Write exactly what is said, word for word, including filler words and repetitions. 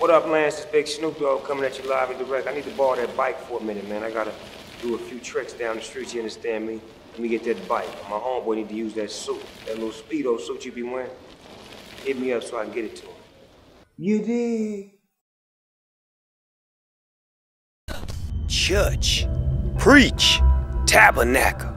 What up, Lance? This big Snoop Dogg coming at you live and direct. I need to borrow that bike for a minute, man. I gotta do a few tricks down the street, you understand me? Let me get that bike. My homeboy need to use that suit. That little Speedo suit you be wearing. Hit me up so I can get it to him. You dig? Church. Preach. Tabernacle.